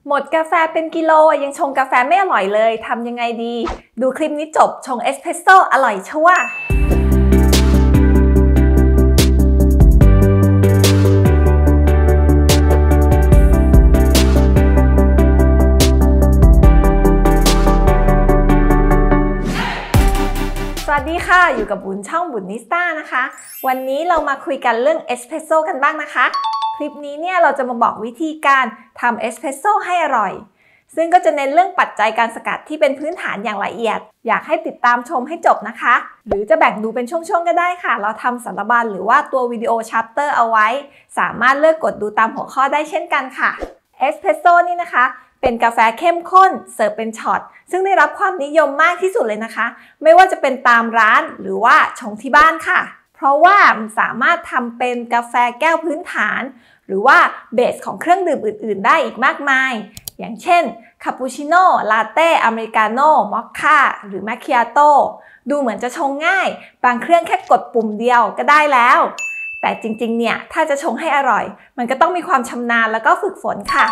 หมดกาแฟเป็นกิโลยังชงกาแฟไม่อร่อยเลยทำยังไงดีดูคลิปนี้จบชงเอสเพรสโซ่อร่อยชัวร์สวัสดีค่ะอยู่กับบุญช่องบุญนิสต้านะคะวันนี้เรามาคุยกันเรื่องเอสเพรสโซ่กันบ้างนะคะคลิปนี้เนี่ยเราจะมาบอกวิธีการทำเอสเพรสโซ่ให้อร่อยซึ่งก็จะเน้นเรื่องปัจจัยการสกัดที่เป็นพื้นฐานอย่างละเอียดอยากให้ติดตามชมให้จบนะคะหรือจะแบ่งดูเป็นช่วงๆก็ได้ค่ะเราทำสารบัญหรือว่าตัววิดีโอชัปเตอร์เอาไว้สามารถเลือกกดดูตามหัวข้อได้เช่นกันค่ะเอสเพรสโซ่นี่นะคะเป็นกาแฟเข้มข้นเสิร์ฟเป็นช็อตซึ่งได้รับความนิยมมากที่สุดเลยนะคะไม่ว่าจะเป็นตามร้านหรือว่าชงที่บ้านค่ะเพราะว่ามันสามารถทำเป็นกาแฟแก้วพื้นฐานหรือว่าเบสของเครื่องดื่มอื่นๆได้อีกมากมายอย่างเช่นคาปูชิโน่ลาเต้อเมริกาโน่มอคค่าหรือแมคคิอาโต้ดูเหมือนจะชงง่ายบางเครื่องแค่กดปุ่มเดียวก็ได้แล้วแต่จริงๆเนี่ยถ้าจะชงให้อร่อยมันก็ต้องมีความชำนาญแล้วก็ฝึกฝนค่ะ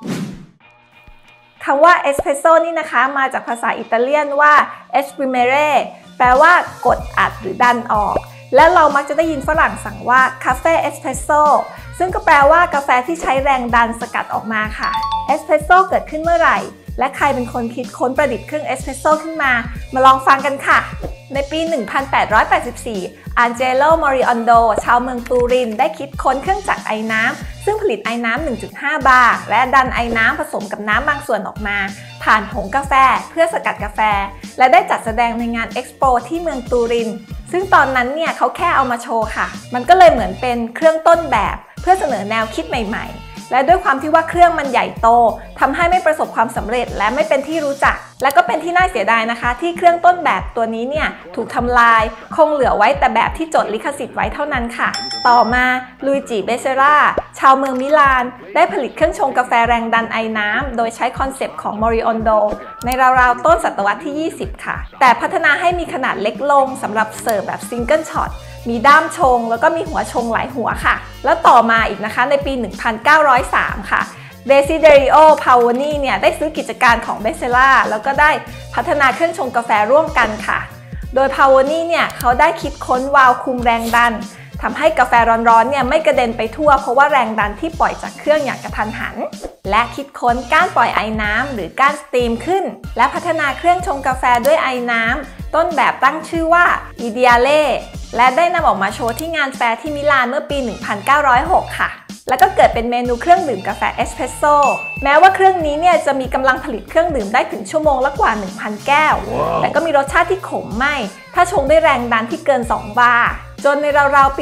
คำว่าเอสเพรสโซ่นี่นะคะมาจากภาษาอิตาเลียนว่า esprimere แปลว่ากดอัดหรือดันออกและเรามักจะได้ยินฝรั่งสั่งว่าคาเฟ่เอสเพรสโซ่ซึ่งก็แปลว่ากาแฟที่ใช้แรงดันสกัดออกมาค่ะเอสเพรสโซ่เกิดขึ้นเมื่อไหร่และใครเป็นคนคิดค้นประดิษฐ์เครื่องเอสเพรสโซ่ขึ้นมาลองฟังกันค่ะในปี 1884 อันเจโล มอริออนโด ชาวเมืองตูรินได้คิดค้นเครื่องจักรไอน้ำซึ่งผลิตไอน้ำ 1.5 บาร์และดันไอน้ำผสมกับน้ำบางส่วนออกมาผ่านผงกาแฟเพื่อสกัดกาแฟและได้จัดแสดงในงานเอ็กซ์โปที่เมืองตูรินซึ่งตอนนั้นเนี่ยเขาแค่เอามาโชว์ค่ะมันก็เลยเหมือนเป็นเครื่องต้นแบบเพื่อเสนอแนวคิดใหม่ๆและด้วยความที่ว่าเครื่องมันใหญ่โตทำให้ไม่ประสบความสำเร็จและไม่เป็นที่รู้จักและก็เป็นที่น่าเสียดายนะคะที่เครื่องต้นแบบตัวนี้เนี่ยถูกทำลายคงเหลือไว้แต่แบบที่จดลิขสิทธิ์ไว้เท่านั้นค่ะต่อมาลุยจิ เบเซราชาวเมืองมิลานได้ผลิตเครื่องชงกาแฟแรงดันไอน้ำโดยใช้คอนเซปต์ของมอริออนโดในราวๆต้นศตวรรษที่ 20 ค่ะแต่พัฒนาให้มีขนาดเล็กลงสำหรับเสิร์ฟแบบซิงเกิลช็อตมีด้ามชงแล้วก็มีหัวชงหลายหัวค่ะแล้วต่อมาอีกนะคะในปี 1903 ค่ะเดซิเดริโอ พาวนีเนี่ยได้ซื้อกิจการของเบเซล่าแล้วก็ได้พัฒนาเครื่องชงกาแฟร่วมกันค่ะโดยพาวนีเนี่ยเขาได้คิดค้นวาล์วคุมแรงดันทำให้กาแฟร้อนๆเนี่ยไม่กระเด็นไปทั่วเพราะว่าแรงดันที่ปล่อยจากเครื่องอย่างกระทันหันและคิดค้นก้านปล่อยไอน้ำหรือก้านสตรีมขึ้นและพัฒนาเครื่องชงกาแฟด้วยไอน้ำต้นแบบตั้งชื่อว่าอิเดียเล่และได้นำออกมาโชว์ที่งานแฟร์ที่มิลานเมื่อปี 1906 ค่ะแล้วก็เกิดเป็นเมนูเครื่องดื่มกาแฟเอสเพรสโซ่แม้ว่าเครื่องนี้เนี่ยจะมีกำลังผลิตเครื่องดื่มได้ถึงชั่วโมงละกว่า 1,000 แก้ว แต่ก็มีรสชาติที่ขมไม่ถ้าชงด้วยแรงดันที่เกิน 2 บาร์จนในราวๆปี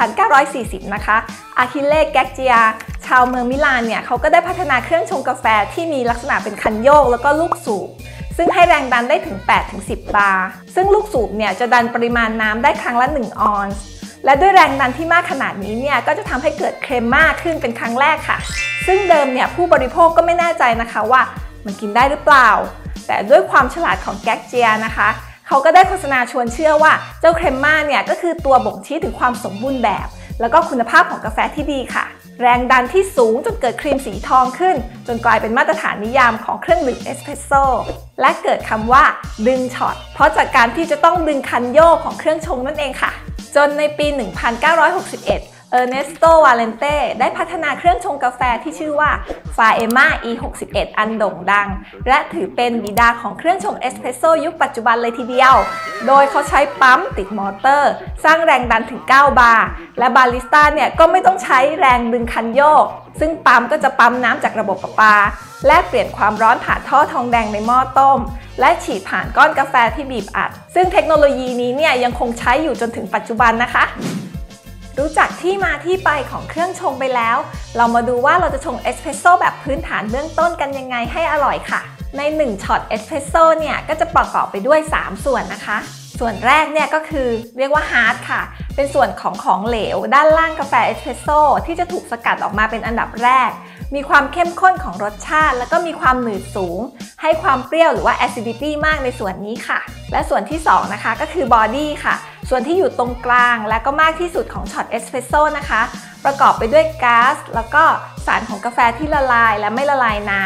1940 นะคะอาคิเล่ แกกเจียชาวเมืองมิลานเนี่ยเขาก็ได้พัฒนาเครื่องชงกาแฟที่มีลักษณะเป็นคันโยกแล้วก็ลูกสูบซึ่งให้แรงดันได้ถึง 8-10 บาร์ซึ่งลูกสูบเนี่ยจะดันปริมาณน้ำได้ครั้งละ 1 ออนซ์และด้วยแรงดันที่มากขนาดนี้เนี่ยก็จะทำให้เกิดเครมมากขึ้นเป็นครั้งแรกค่ะซึ่งเดิมเนี่ยผู้บริโภคก็ไม่แน่ใจนะคะว่ามันกินได้หรือเปล่าแต่ด้วยความฉลาดของแกกเจียนะคะเขาก็ได้โฆษณาชวนเชื่อว่าเจ้าเครมม่าเนี่ยก็คือตัวบ่งชี้ถึงความสมบูรณ์แบบแล้วก็คุณภาพของกาแฟที่ดีค่ะแรงดันที่สูงจนเกิดครีมสีทองขึ้นจนกลายเป็นมาตรฐานนิยามของเครื่องดื่มเอสเพรสโซ่และเกิดคำว่าดึงช็อตเพราะจากการที่จะต้องดึงคันโยกของเครื่องชงนั่นเองค่ะจนในปี 1961 เออร์เนสโต วาเลนเต้ได้พัฒนาเครื่องชงกาแฟที่ชื่อว่า ฟาเอม่า E61 อันโด่งดังและถือเป็นบิดาของเครื่องชงเอสเพรสโซ่ยุคปัจจุบันเลยทีเดียวโดยเขาใช้ปั๊มติดมอเตอร์สร้างแรงดันถึง 9 บาร์และบาริสต้าเนี่ยก็ไม่ต้องใช้แรงดึงคันโยกซึ่งปั๊มก็จะปั๊มน้ำจากระบบประปาและเปลี่ยนความร้อนผ่านท่อทองแดงในหม้อต้มและฉีดผ่านก้อนกาแฟที่บีบอัดซึ่งเทคโนโลยีนี้เนี่ยยังคงใช้อยู่จนถึงปัจจุบันนะคะรู้จักที่มาที่ไปของเครื่องชงไปแล้วเรามาดูว่าเราจะชงเอสเพรสโซ่แบบพื้นฐานเบื้องต้นกันยังไงให้อร่อยค่ะใน1ช็อตเอสเพรสโซ่เนี่ยก็จะประกอบไปด้วย3ส่วนนะคะส่วนแรกเนี่ยก็คือเรียกว่าฮาร์ดค่ะเป็นส่วนของเหลวด้านล่างกาแฟเอสเพรสโซ่ที่จะถูกสกัดออกมาเป็นอันดับแรกมีความเข้มข้นของรสชาติแล้วก็มีความหนืดสูงให้ความเปรี้ยวหรือว่า acidity มากในส่วนนี้ค่ะและส่วนที่2นะคะก็คือบอดี้ค่ะส่วนที่อยู่ตรงกลางและก็มากที่สุดของช็อตเอสเพรสโซ่นะคะประกอบไปด้วยก๊าซแล้วก็สารของกาแฟที่ละลายและไม่ละลายน้ำ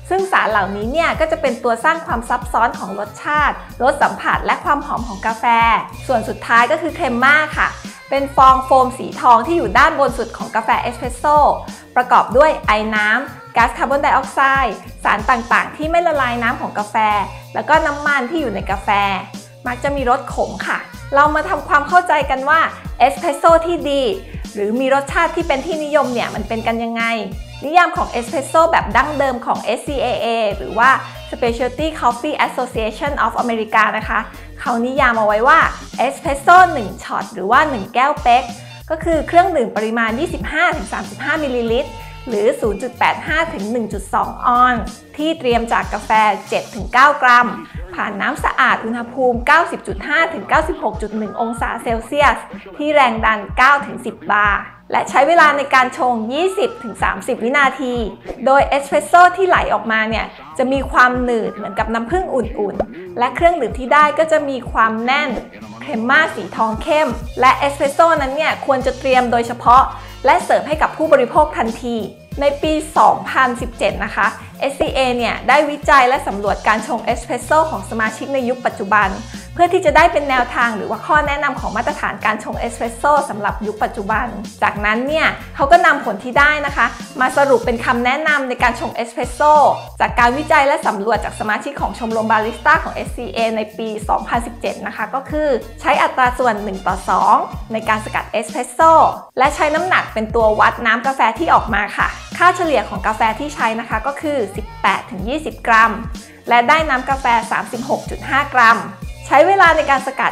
ซึ่งสารเหล่านี้เนี่ยก็จะเป็นตัวสร้างความซับซ้อนของรสชาติรสสัมผัสและความหอมของกาแฟส่วนสุดท้ายก็คือเครมม่าค่ะเป็นฟองโฟมสีทองที่อยู่ด้านบนสุดของกาแฟเอสเพรสโซ่ประกอบด้วยไอน้ำก๊าซคาร์บอนไดออกไซด์สารต่างๆที่ไม่ละลายน้ำของกาแฟแล้วก็น้ำมันที่อยู่ในกาแฟมักจะมีรสขมค่ะเรามาทำความเข้าใจกันว่าเอสเพรสโซ่ที่ดีหรือมีรสชาติที่เป็นที่นิยมเนี่ยมันเป็นกันยังไงนิยามของเอสเพรสโซ่แบบดั้งเดิมของ SCAA หรือว่า Specialty Coffee Association of America นะคะเขานิยามเอาไว้ว่าเอสเพรสโซ่1ช็อตหรือว่า1แก้วเป๊กก็คือเครื่องดื่มปริมาณ 25-35 มิลลิลิตรหรือ 0.85 ถึง 1.2 ออนซ์ที่เตรียมจากกาแฟ 7-9 กรัมผ่านน้ำสะอาดอุณหภูมิ 90.5 ถึง 96.1 องศาเซลเซียสที่แรงดัน 9-10 บาร์และใช้เวลาในการชง 20-30 วินาที โดยเอสเพรสโซ่ที่ไหลออกมาเนี่ยจะมีความหนืดเหมือนกับน้ำผึ้งอุ่นๆและเครื่องดื่มที่ได้ก็จะมีความแน่นเครมม่าสีทองเข้มและเอสเพรสโซ่นั้นเนี่ยควรจะเตรียมโดยเฉพาะและเสิร์ฟให้กับผู้บริโภคทันทีในปี 2017 นะคะ SCA เนี่ยได้วิจัยและสำรวจการชงเอสเพรสโซ่ของสมาชิกในยุคปัจจุบันเพื่อที่จะได้เป็นแนวทางหรือว่าข้อแนะนำของมาตรฐานการชงเอสเพรสโซ่สำหรับยุคปัจจุบันจากนั้นเนี่ยเขาก็นำผลที่ได้นะคะมาสรุปเป็นคำแนะนำในการชงเอสเพรสโซ่จากการวิจัยและสำรวจจากสมาชิกของชมรมบาริสต้าของ SCA ในปี 2017 นะคะก็คือใช้อัตราส่วน 1:2 ในการสกัดเอสเพรสโซ่และใช้น้ำหนักเป็นตัววัดน้ำกาแฟที่ออกมาค่ะค่าเฉลี่ยของกาแฟที่ใช้นะคะก็คือ 18-20 กรัมและได้น้ำกาแฟ 36.5 กรัมใช้เวลาในการสกัด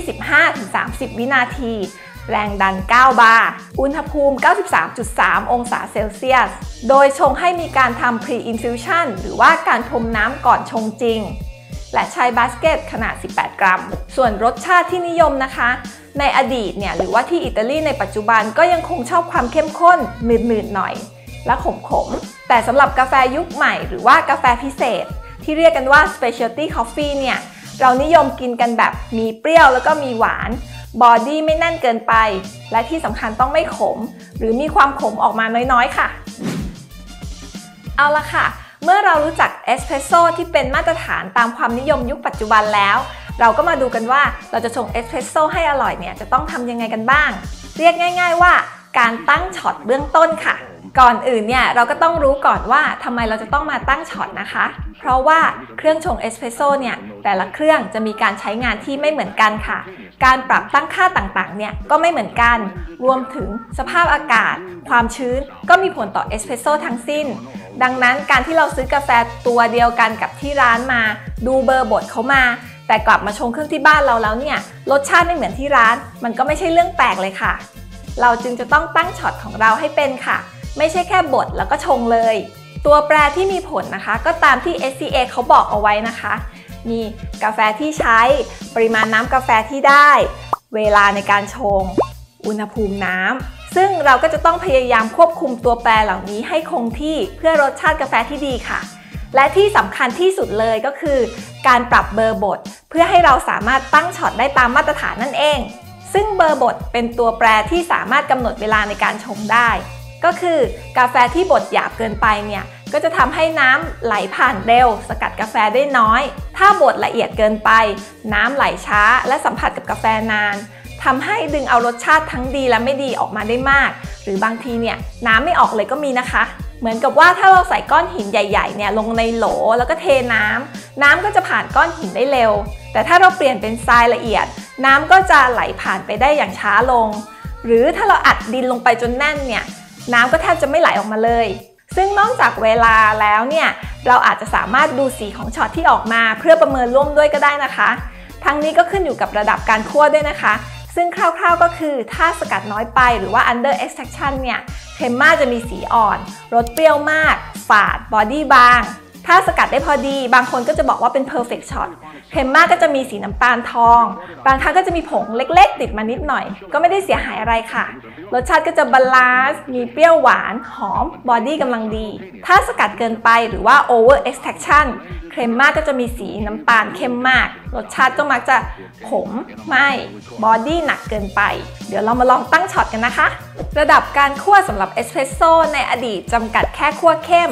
25-30 วินาทีแรงดัน 9 บาร์อุณหภูมิ 93.3 องศาเซลเซียสโดยชงให้มีการทำ pre-infusion หรือว่าการพรมน้ำก่อนชงจริงและใช้บาสเกตขนาด 18 กรัมส่วนรสชาติที่นิยมนะคะในอดีตเนี่ยหรือว่าที่อิตาลีในปัจจุบันก็ยังคงชอบความเข้มข้นหนืดๆหน่อยและขมๆแต่สำหรับกาแฟยุคใหม่หรือว่ากาแฟพิเศษที่เรียกกันว่า specialty coffee เนี่ยเรานิยมกินกันแบบมีเปรี้ยวแล้วก็มีหวานบอดี้ไม่แน่นเกินไปและที่สำคัญต้องไม่ขมหรือมีความขมออกมาน้อยๆค่ะเอาละค่ะเมื่อเรารู้จักเอสเพรสโซ่ที่เป็นมาตรฐานตามความนิยมยุคปัจจุบันแล้วเราก็มาดูกันว่าเราจะชงเอสเพรสโซ่ให้อร่อยเนี่ยจะต้องทำยังไงกันบ้างเรียกง่ายๆว่าการตั้งช็อตเบื้องต้นค่ะก่อนอื่นเนี่ยเราก็ต้องรู้ก่อนว่าทำไมเราจะต้องมาตั้งช็อตนะคะเพราะว่าเครื่องชงเอสเพรสโซ่เนี่ยแต่ละเครื่องจะมีการใช้งานที่ไม่เหมือนกันค่ะการปรับตั้งค่าต่างๆเนี่ยก็ไม่เหมือนกันรวมถึงสภาพอากาศความชื้นก็มีผลต่อเอสเพรสโซ่ทั้งสิ้นดังนั้นการที่เราซื้อกาแฟตัวเดียวกันกับที่ร้านมาดูเบอร์บดเขามาแต่กลับมาชงเครื่องที่บ้านเราแล้วเนี่ยรสชาติไม่เหมือนที่ร้านมันก็ไม่ใช่เรื่องแปลกเลยค่ะเราจึงจะต้องตั้งช็อตของเราให้เป็นค่ะไม่ใช่แค่บดแล้วก็ชงเลยตัวแปรที่มีผลนะคะก็ตามที่ SCA เขาบอกเอาไว้นะคะมีกาแฟที่ใช้ปริมาณน้ำกาแฟที่ได้เวลาในการชงอุณหภูมิน้ำซึ่งเราก็จะต้องพยายามควบคุมตัวแปรเหล่านี้ให้คงที่เพื่อรสชาติกาแฟที่ดีค่ะและที่สำคัญที่สุดเลยก็คือการปรับเบอร์บดเพื่อให้เราสามารถตั้งช็อตได้ตามมาตรฐานนั่นเองซึ่งเบอร์บดเป็นตัวแปรที่สามารถกำหนดเวลาในการชงได้ก็คือกาแฟที่บดหยาบเกินไปเนี่ยก็จะทำให้น้ำไหลผ่านเร็วสกัดกาแฟได้น้อยถ้าบดละเอียดเกินไปน้ำไหลช้าและสัมผัสกับกาแฟนานทำให้ดึงเอารสชาติทั้งดีและไม่ดีออกมาได้มากหรือบางทีเนี่ยน้ำไม่ออกเลยก็มีนะคะเหมือนกับว่าถ้าเราใส่ก้อนหินใหญ่ๆเนี่ยลงในโหลแล้วก็เทน้ำก็จะผ่านก้อนหินได้เร็วแต่ถ้าเราเปลี่ยนเป็นทรายละเอียดน้ำก็จะไหลผ่านไปได้อย่างช้าลงหรือถ้าเราอัดดินลงไปจนแน่นเนี่ยน้ำก็แทบจะไม่ไหลออกมาเลยซึ่งนอกจากเวลาแล้วเนี่ยเราอาจจะสามารถดูสีของช็อตที่ออกมาเพื่อประเมินร่วมด้วยก็ได้นะคะทั้งนี้ก็ขึ้นอยู่กับระดับการคั่วด้วยนะคะซึ่งคร่าวๆก็คือถ้าสกัดน้อยไปหรือว่า under extraction เนี่ยเครมม่าจะมีสีอ่อนรสเปรี้ยวมากฝาดบอดี้บางถ้าสกัดได้พอดีบางคนก็จะบอกว่าเป็น perfect shot เครมม่าก็จะมีสีน้ำตาลทองบางครั้งก็จะมีผงเล็กๆติดมานิดหน่อยก็ไม่ได้เสียหายอะไรค่ะรสชาติก็จะบาลานซ์มีเปรี้ยวหวานหอมบอดี้กำลังดีถ้าสกัดเกินไปหรือว่า over extraction เครมม่าก็จะมีสีน้ำตาลเข้มมากรสชาติก็มักจะขมไม่บอดี้หนักเกินไปเดี๋ยวเรามาลองตั้งช็อตกันนะคะระดับการคั่วสำหรับเอสเพรสโซ่ในอดีตจำกัดแค่คั่วเข้ม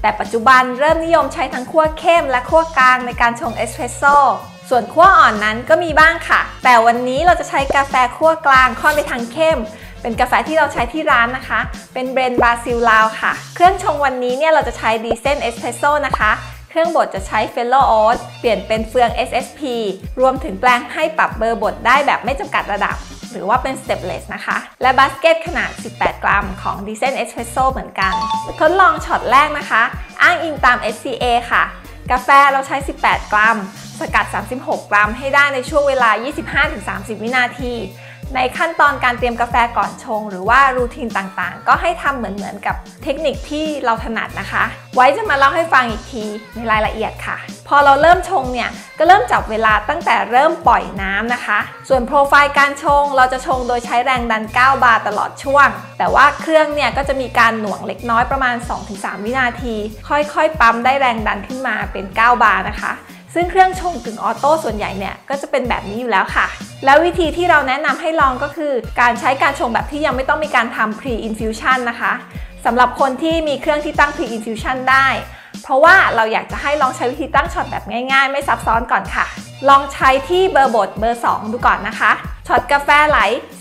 แต่ปัจจุบันเริ่มนิยมใช้ทั้งคั่วเข้มและคั่วกลางในการชงเอสเพรสโซ่ส่วนคั่วอ่อนนั้นก็มีบ้างค่ะแต่วันนี้เราจะใช้กาแฟคั่วกลางค่อนไปทางเข้มเป็นกาแฟที่เราใช้ที่ร้านนะคะเป็นเบรนด์บราซิลลาวค่ะเครื่องชงวันนี้เนี่ยเราจะใช้ดีเซนเอสเพรสโซ่นะคะเครื่องบดจะใช้เฟลโลโอ๊ตเปลี่ยนเป็นเฟือง SSP รวมถึงแปลงให้ปรับเบอร์บดได้แบบไม่จำกัดระดับหรือว่าเป็น Stepless นะคะและบาสเกตขนาด18 กรัมของ Decent Espresso เหมือนกันทดลองช็อตแรกนะคะอ้างอิงตาม SCA ค่ะกาแฟเราใช้18 กรัมสกัด36 กรัมให้ได้ในช่วงเวลา 25-30 วินาทีในขั้นตอนการเตรียมกาแฟก่อนชงหรือว่ารูทีนต่างๆก็ให้ทำเหมือนกับเทคนิคที่เราถนัดนะคะไว้จะมาเล่าให้ฟังอีกทีในรายละเอียดค่ะพอเราเริ่มชงเนี่ยก็เริ่มจับเวลาตั้งแต่เริ่มปล่อยน้ำนะคะส่วนโปรไฟล์การชงเราจะชงโดยใช้แรงดัน9 บาร์ตลอดช่วงแต่ว่าเครื่องเนี่ยก็จะมีการหน่วงเล็กน้อยประมาณ 2-3 วินาทีค่อยๆปั๊มได้แรงดันขึ้นมาเป็น9 บาร์นะคะซึ่งเครื่องชงกึ่งออโต้ส่วนใหญ่เนี่ยก็จะเป็นแบบนี้อยู่แล้วค่ะแล้ววิธีที่เราแนะนำให้ลองก็คือการใช้การชงแบบที่ยังไม่ต้องมีการทำ pre-infusion นะคะสำหรับคนที่มีเครื่องที่ตั้ง pre-infusion ได้เพราะว่าเราอยากจะให้ลองใช้วิธีตั้งช็อตแบบง่ายๆไม่ซับซ้อนก่อนค่ะลองใช้ที่เบอร์บดเบอร์ 2 ดูก่อนนะคะช็อตกาแฟไหล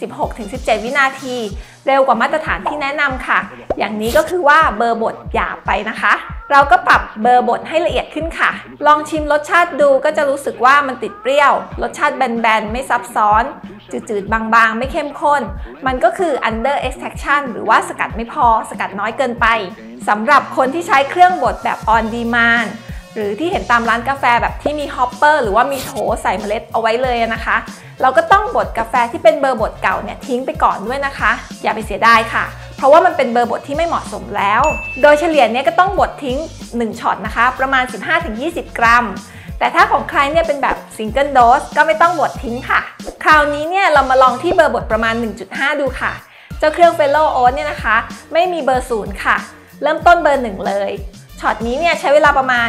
16-17 วินาทีเร็วกว่ามาตรฐานที่แนะนำค่ะอย่างนี้ก็คือว่าเบอร์บดหยาบไปนะคะเราก็ปรับเบอร์บดให้ละเอียดขึ้นค่ะลองชิมรสชาติดูก็จะรู้สึกว่ามันติดเปรี้ยวรสชาติแบนๆไม่ซับซ้อนจืดๆบางๆไม่เข้มข้นมันก็คือ under extraction หรือว่าสกัดไม่พอสกัดน้อยเกินไปสำหรับคนที่ใช้เครื่องบดแบบ on demand หรือที่เห็นตามร้านกาแฟแบบที่มีฮอปเปอร์หรือว่ามีโถใส่เมล็ดเอาไว้เลยนะคะเราก็ต้องบดกาแฟที่เป็นเบอร์บดเก่าเนี่ยทิ้งไปก่อนด้วยนะคะอย่าไปเสียดายค่ะเพราะว่ามันเป็นเบอร์บดที่ไม่เหมาะสมแล้วโดยเฉลี่ยเนี่ยก็ต้องบดทิ้ง1ช็อตนะคะประมาณ 15-20 กรัมแต่ถ้าของใครเนี่ยเป็นแบบซิงเกิลโดสก็ไม่ต้องบดทิ้งค่ะคราวนี้เนี่ยเรามาลองที่เบอร์บดประมาณ 1.5 ดูค่ะเจ้าเครื่อง Fellow Oat เนี่ยนะคะไม่มีเบอร์ 0 ค่ะเริ่มต้นเบอร์ 1 เลยช็อตนี้เนี่ยใช้เวลาประมาณ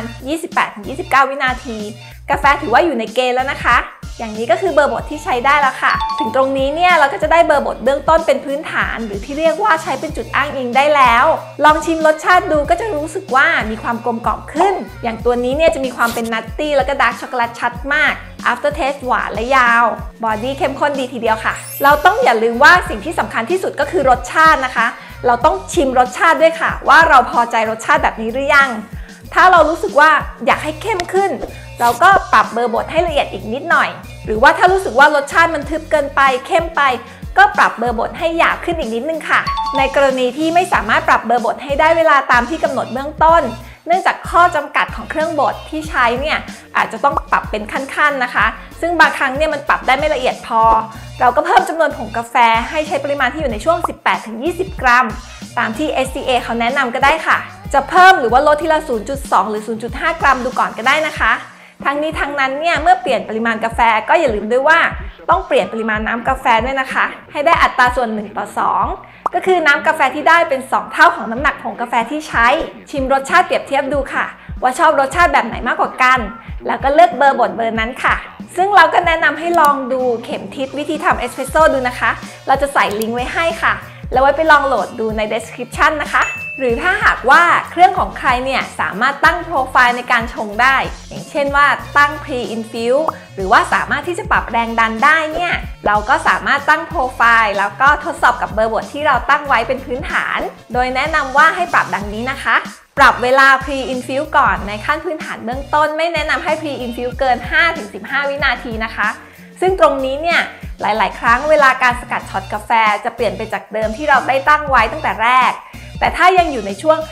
28-29 วินาทีกาแฟถือว่าอยู่ในเกณฑ์แล้วนะคะอย่างนี้ก็คือเบอร์บดที่ใช้ได้แล้วค่ะถึงตรงนี้เนี่ยเราก็จะได้เบอร์บดเบื้องต้นเป็นพื้นฐานหรือที่เรียกว่าใช้เป็นจุดอ้างอิงได้แล้วลองชิมรสชาติดูก็จะรู้สึกว่ามีความกลมกล่อมขึ้นอย่างตัวนี้เนี่ยจะมีความเป็นนัตตี้แล้วก็ดาร์กช็อกโกแลตชัดมาก after taste หวานและยาวบอดี้เข้มข้นดีทีเดียวค่ะเราต้องอย่าลืมว่าสิ่งที่สำคัญที่สุดก็คือรสชาตินะคะเราต้องชิมรสชาติด้วยค่ะว่าเราพอใจรสชาติแบบนี้หรือยังถ้าเรารู้สึกว่าอยากให้เข้มขึ้นเราก็ปรับเบอร์บดให้ละเอียดอีกนิดหน่อยหรือว่าถ้ารู้สึกว่ารสชาติมันทึบเกินไปเข้มไปก็ปรับเบอร์บดให้หยาบขึ้นอีกนิดนึงค่ะในกรณีที่ไม่สามารถปรับเบอร์บดให้ได้เวลาตามที่กำหนดเบื้องต้นเนื่องจากข้อจำกัดของเครื่องบดที่ใช้เนี่ยอาจจะต้องปรับเป็นขั้นๆนะคะซึ่งบางครั้งเนี่ยมันปรับได้ไม่ละเอียดพอเราก็เพิ่มจำนวนผงกาแฟให้ใช้ปริมาณที่อยู่ในช่วง 18-20 กรัมตามที่ SCA เขาแนะนำก็ได้ค่ะจะเพิ่มหรือว่าลดทีละ 0.2 หรือ 0.5 กรัมดูก่อนก็ได้นะคะทั้งนี้ทั้งนั้นเนี่ยเมื่อเปลี่ยนปริมาณกาแฟก็อย่าลืมด้วยว่าต้องเปลี่ยนปริมาณน้ำกาแฟด้วยนะคะให้ได้อัตราส่วน 1:2 ก็คือน้ำกาแฟที่ได้เป็น 2 เท่าของน้ำหนักผงกาแฟที่ใช้ชิมรสชาติเปรียบเทียบดูค่ะว่าชอบรสชาติแบบไหนมากกว่ากันแล้วก็เลือกเบอร์บดเบอร์นั้นค่ะซึ่งเราก็แนะนำให้ลองดูเข็มทิศวิธีทำเอสเพรสโซ่ดูนะคะเราจะใส่ลิงก์ไว้ให้ค่ะแล้วไว้ไปลองโหลดดูใน description นะคะหรือถ้าหากว่าเครื่องของใครเนี่ยสามารถตั้งโปรไฟล์ในการชงได้อย่างเช่นว่าตั้ง pre-infuse หรือว่าสามารถที่จะปรับแรงดันได้เนี่ยเราก็สามารถตั้งโปรไฟล์แล้วก็ทดสอบกับเบอร์บดที่เราตั้งไว้เป็นพื้นฐานโดยแนะนำว่าให้ปรับดังนี้นะคะปรับเวลา pre-infuse ก่อนในขั้นพื้นฐานเบื้องต้นไม่แนะนำให้ pre-infuse เกิน 5-15 วินาทีนะคะซึ่งตรงนี้เนี่ยหลายๆครั้งเวลาการสกัดช็อตกาแฟจะเปลี่ยนไปจากเดิมที่เราได้ตั้งไว้ตั้งแต่แรกแต่ถ้ายังอยู่ในช่วง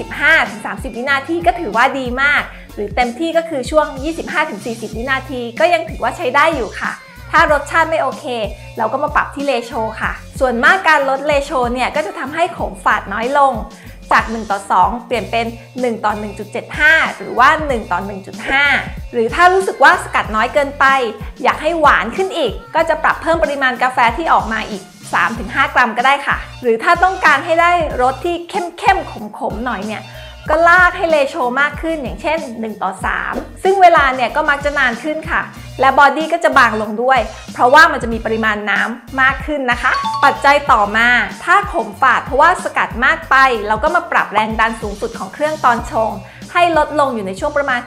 25-30 วินาทีก็ถือว่าดีมากหรือเต็มที่ก็คือช่วง 25-40 วินาทีก็ยังถือว่าใช้ได้อยู่ค่ะถ้ารสชาติไม่โอเคเราก็มาปรับที่เรโชค่ะส่วนมากการลดเรโชเนี่ยก็จะทำให้ขมฝาดน้อยลงจาก 1:2 เปลี่ยนเป็น 1:1.75 หรือว่า 1:1.5 หรือถ้ารู้สึกว่าสกัดน้อยเกินไปอยากให้หวานขึ้นอีกก็จะปรับเพิ่มปริมาณกาแฟที่ออกมาอีก 3-5 กรัมก็ได้ค่ะหรือถ้าต้องการให้ได้รสที่เข้มๆขมๆหน่อยเนี่ยก็ลากให้เรโชมากขึ้นอย่างเช่น1:3ซึ่งเวลาเนี่ยก็มักจะนานขึ้นค่ะและบอดี้ก็จะบางลงด้วยเพราะว่ามันจะมีปริมาณน้ำมากขึ้นนะคะปัจจัยต่อมาถ้าขมฝาดเพราะว่าสกัดมากไปเราก็มาปรับแรงดันสูงสุดของเครื่องตอนชงให้ลดลงอยู่ในช่วงประมาณ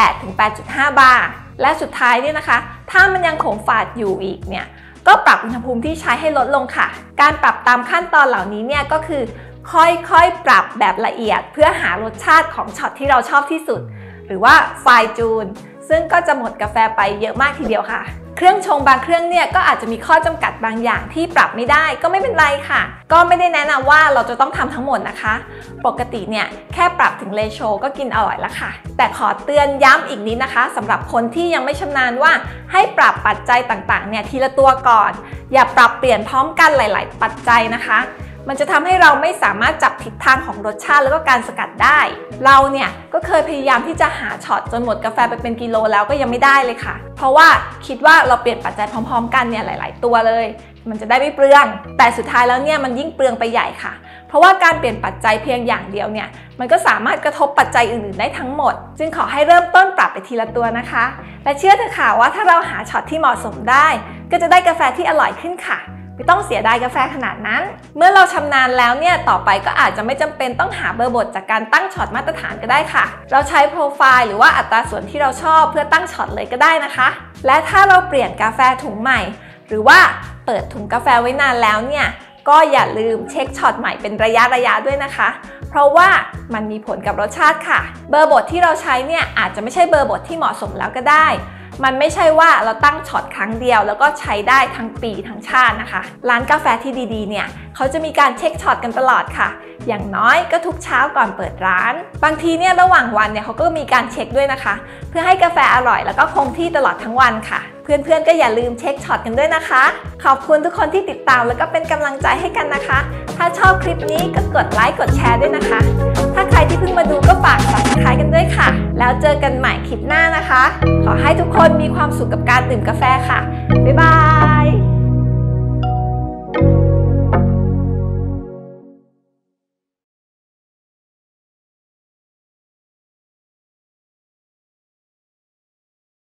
8-8.5 บาร์และสุดท้ายเนี่ยนะคะถ้ามันยังขมฝาดอยู่อีกเนี่ยก็ปรับอุณหภูมิที่ใช้ให้ลดลงค่ะการปรับตามขั้นตอนเหล่านี้เนี่ยก็คือค่อยๆปรับแบบละเอียดเพื่อหารสชาติของช็อตที่เราชอบที่สุดหรือว่าไฟจูนซึ่งก็จะหมดกาแฟไปเยอะมากทีเดียวค่ะเครื่องชงบางเครื่องเนี่ยก็อาจจะมีข้อจำกัดบางอย่างที่ปรับไม่ได้ก็ไม่เป็นไรค่ะก็ไม่ได้แนะนำว่าเราจะต้องทำทั้งหมดนะคะปกติเนี่ยแค่ปรับถึงเรโชก็กินอร่อยแล้วค่ะแต่ขอเตือนย้ำอีกนิดนะคะสำหรับคนที่ยังไม่ชำนาญว่าให้ปรับปัจจัยต่างๆเนี่ยทีละตัวก่อนอย่าปรับเปลี่ยนพร้อมกันหลายๆปัจจัยนะคะมันจะทำให้เราไม่สามารถจับทิศทางของรสชาติแล้วก็การสกัดได้เราเนี่ยก็เคยพยายามที่จะหาช็อตจนหมดกาแฟไปเป็นกิโลแล้วก็ยังไม่ได้เลยค่ะเพราะว่าคิดว่าเราเปลี่ยนปัจจัยพร้อมๆกันเนี่ยหลายๆตัวเลยมันจะได้ไม่เปลืองแต่สุดท้ายแล้วเนี่ยมันยิ่งเปลืองไปใหญ่ค่ะเพราะว่าการเปลี่ยนปัจจัยเพียงอย่างเดียวเนี่ยมันก็สามารถกระทบปัจจัยอื่นๆได้ทั้งหมดจึงขอให้เริ่มต้นปรับไปทีละตัวนะคะและเชื่อเถอะค่ะว่าถ้าเราหาช็อตที่เหมาะสมได้ก็จะได้กาแฟที่อร่อยขึ้นค่ะไม่ต้องเสียดายกาแฟขนาดนั้นเมื่อเราชำนาญแล้วเนี่ยต่อไปก็อาจจะไม่จำเป็นต้องหาเบอร์บดจากการตั้งช็อตมาตรฐานก็ได้ค่ะเราใช้โปรไฟล์หรือว่าอัตราส่วนที่เราชอบเพื่อตั้งช็อตเลยก็ได้นะคะและถ้าเราเปลี่ยนกาแฟถุงใหม่หรือว่าเปิดถุงกาแฟไว้นานแล้วเนี่ยก็อย่าลืมเช็คช็อตใหม่เป็นระยะด้วยนะคะเพราะว่ามันมีผลกับรสชาติค่ะเบอร์บดที่เราใช้เนี่ยอาจจะไม่ใช่เบอร์บดที่เหมาะสมแล้วก็ได้มันไม่ใช่ว่าเราตั้งช็อตครั้งเดียวแล้วก็ใช้ได้ทั้งปีทั้งชาตินะคะร้านกาแฟที่ดีๆเนี่ยเขาจะมีการเช็คช็อตกันตลอดค่ะอย่างน้อยก็ทุกเช้าก่อนเปิดร้านบางทีเนี่ยระหว่างวันเนี่ยเขาก็มีการเช็คด้วยนะคะเพื่อให้กาแฟอร่อยแล้วก็คงที่ตลอดทั้งวันค่ะเพื่อนๆก็อย่าลืมเช็คช็อตกันด้วยนะคะขอบคุณทุกคนที่ติดตามแล้วก็เป็นกำลังใจให้กันนะคะถ้าชอบคลิปนี้ก็กดไลค์กดแชร์ด้วยนะคะถ้าใครที่เพิ่งมาดูก็ฝาก Subscribe กันด้วยค่ะแล้วเจอกันใหม่คลิปหน้านะคะขอให้ทุกคนมีความสุขกับการดื่มกาแฟค่ะบ๊ายบาย